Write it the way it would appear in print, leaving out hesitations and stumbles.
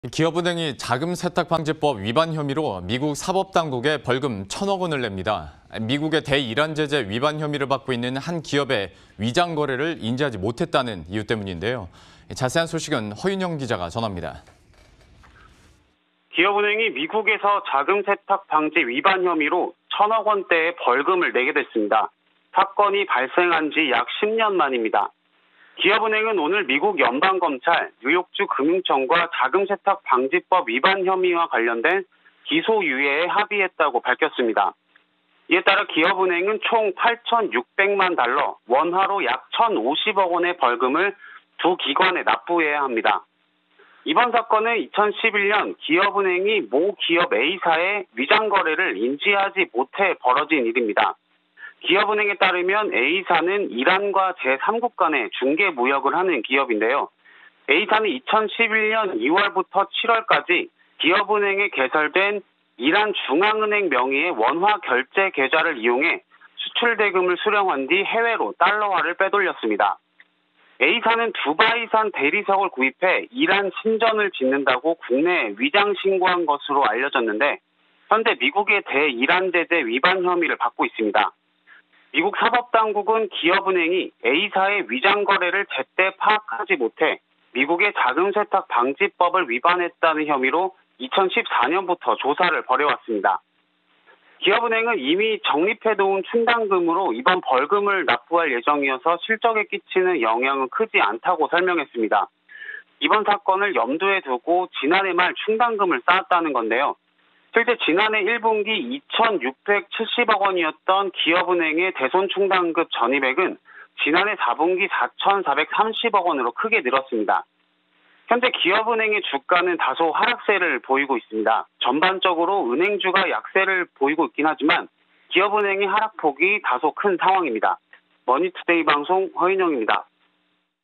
기업은행이 자금세탁방지법 위반 혐의로 미국 사법당국에 벌금 1,000억 원을 냅니다. 미국의 대이란 제재 위반 혐의를 받고 있는 한 기업의 위장 거래를 인지하지 못했다는 이유 때문인데요. 자세한 소식은 허윤영 기자가 전합니다. 기업은행이 미국에서 자금세탁 방지 위반 혐의로 1,000억 원대의 벌금을 내게 됐습니다. 사건이 발생한 지 약 10년 만입니다. 기업은행은 오늘 미국 연방검찰, 뉴욕주 금융청과 자금세탁 방지법 위반 혐의와 관련된 기소유예에 합의했다고 밝혔습니다. 이에 따라 기업은행은 총 8,600만 달러, 원화로 약 1,050억 원의 벌금을 두 기관에 납부해야 합니다. 이번 사건은 2011년 기업은행이 모 기업 A사의 위장 거래를 인지하지 못해 벌어진 일입니다. 기업은행에 따르면 A사는 이란과 제3국 간의 중개 무역을 하는 기업인데요. A사는 2011년 2월부터 7월까지 기업은행에 개설된 이란 중앙은행 명의의 원화 결제 계좌를 이용해 수출 대금을 수령한 뒤 해외로 달러화를 빼돌렸습니다. A사는 두바이산 대리석을 구입해 이란 신전을 짓는다고 국내에 위장 신고한 것으로 알려졌는데 현재 미국의 대이란 제재 위반 혐의를 받고 있습니다. 미국 사법당국은 기업은행이 A사의 위장 거래를 제때 파악하지 못해 미국의 자금세탁 방지법을 위반했다는 혐의로 2014년부터 조사를 벌여왔습니다. 기업은행은 이미 적립해놓은 충당금으로 이번 벌금을 납부할 예정이어서 실적에 끼치는 영향은 크지 않다고 설명했습니다. 이번 사건을 염두에 두고 지난해 말 충당금을 쌓았다는 건데요. 실제 지난해 1분기 2,670억 원이었던 기업은행의 대손충당금 전입액은 지난해 4분기 4,430억 원으로 크게 늘었습니다. 현재 기업은행의 주가는 다소 하락세를 보이고 있습니다. 전반적으로 은행주가 약세를 보이고 있긴 하지만 기업은행의 하락폭이 다소 큰 상황입니다. 머니투데이 방송 허인영입니다.